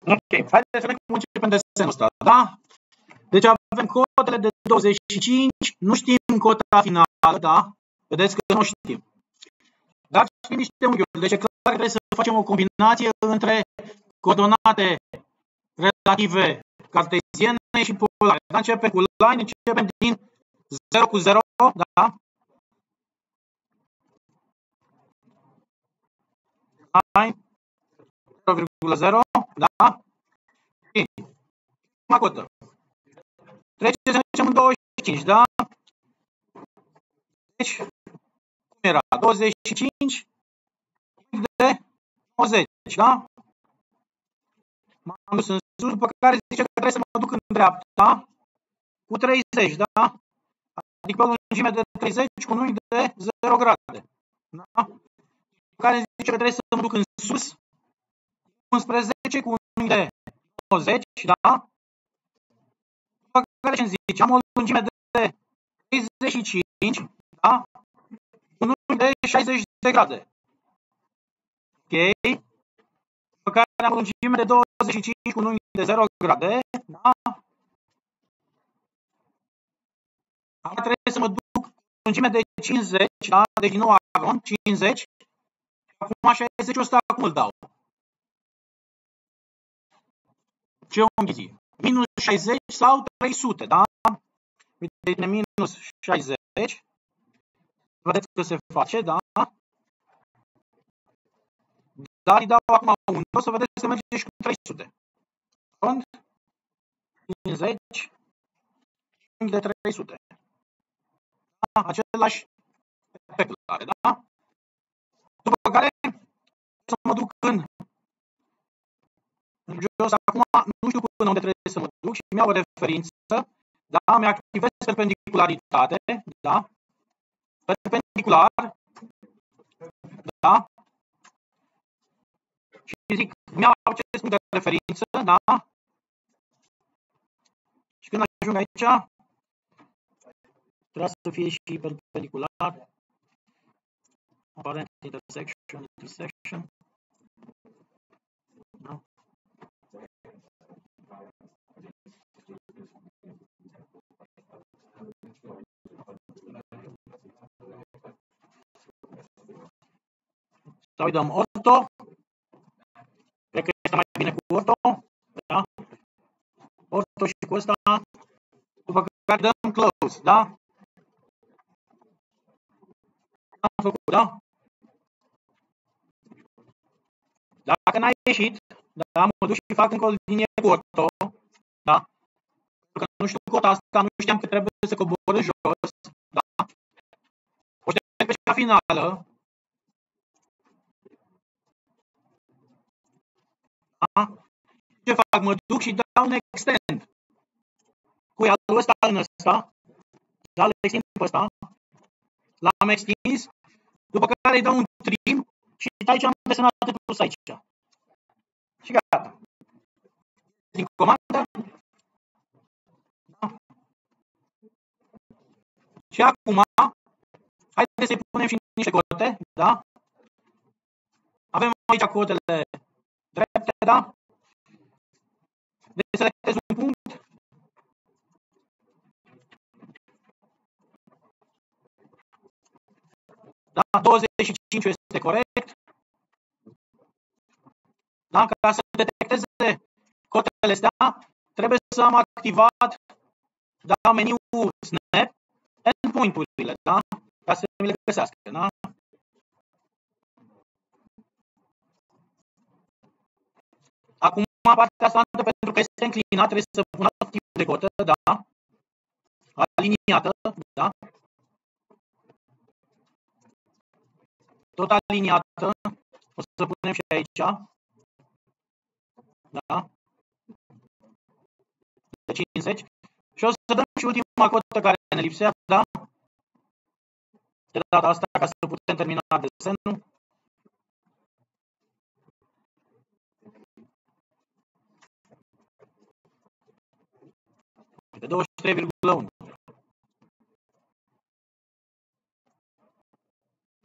Ok, haideți să vedem cum începem desenul ăsta, da? Deci avem cotele de 25, nu știm cota finală, da? Vedeți că nu știm. Dar știm niște unghiuri, deci e clar că trebuie să facem o combinație între coordonate relative carteziene și polare. Da? Începem cu line, începem din 0 cu 0, da? Line 0,0, da? Bine. Prima cotă. Trece să mergem în 25, da? Deci, cum era? 25 de 90, da? M-am dus în sus, după care zice că trebuie să mă duc în dreapta cu 30, da? Adică pe o lungime de 30 cu un unghi de 0 grade. Da? După care zice că trebuie să mă duc în sus 11 cu un unghi de 90, da? După care ce-mi zice? Am o lungime de 35, da? Un unghi de 60 de grade. Ok? După care am o lungime de 25 cu un unghi de 0 grade, da? Acum trebuie să mă duc cu lungime de 50, da? Deci din nou aron, 50. Acum 60 ăsta cum îl dau? Ce unghi zi? Minus 60 sau 300, da? Uite, minus 60. Vedeți că se face, da? Dar îi dau acum 1, o să vedeți că merge și cu 300. Rond, 50, unghi de 300. Da? Același efect are, da? După care să mă duc în jos. Acum nu știu până unde trebuie să mă duc și îmi iau o referință, da? Mi-activez perpendicularitate, da? Perpendicular, da? Și zic, mi-au acest punct de referință, da? Și când ajung aici, trebuie să fie și perpendicular. Apparent intersection. Da? Sau îi dăm orto. Cred că este mai bine cu orto. Da? Orto și cu ăsta. După care dăm close, da? Am făcut, da? Dacă n-a ieșit, da, mă duc și fac încă o linie cu orto, da? Pentru că nu știu cota asta, nu știam că trebuie să cobor în jos, da? O șterg pe cea finală, da? Ce fac? Mă duc și dau un extend. Cu ialul ăsta în ăsta, da, îl extind pe ăsta, l-am extins, după care îi dau un trim și aici am desenat plus aici. Și gata. Din comandă. Da. Și acum, haideți să-i punem și niște cote, da? Avem aici cotele drepte, da? Deci selectez un punct. Da, 25 este corect. Da, ca să detecteze cotele astea, trebuie să am activat, da, meniul Snap, endpoint-urile, da? Ca să mi le găsească, da? Acum partea asta, pentru că este înclinat, trebuie să pun alt tip de cotă, da? Aliniată, da? Tot aliniată. O să punem și aici. Da? De 50. Și o să dăm și ultima cotă care ne lipsea, da? De data asta, ca să putem termina desenul. De 23,1.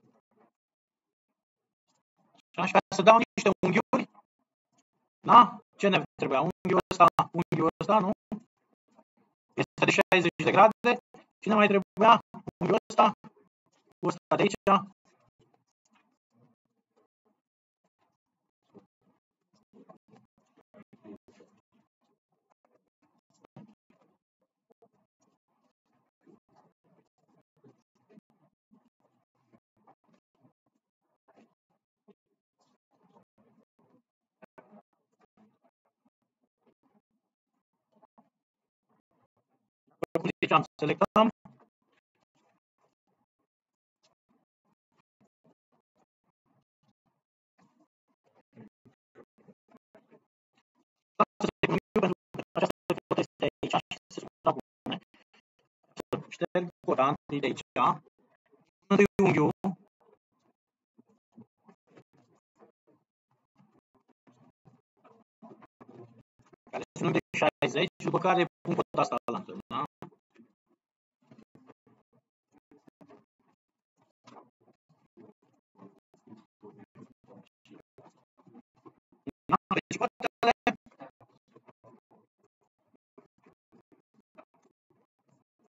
Și așa, să dau niște unghiuri, da? Ce ne trebuia? Unghiul ăsta, nu? Este de 60 de grade. Și ne mai trebuia unghiul ăsta, cu ăsta de aici. Cum ziceam, selectăm. Șterg corantii de aici. Întâi unghiul. Care sunt de 60, după care pun cota asta la întâi, da? Deci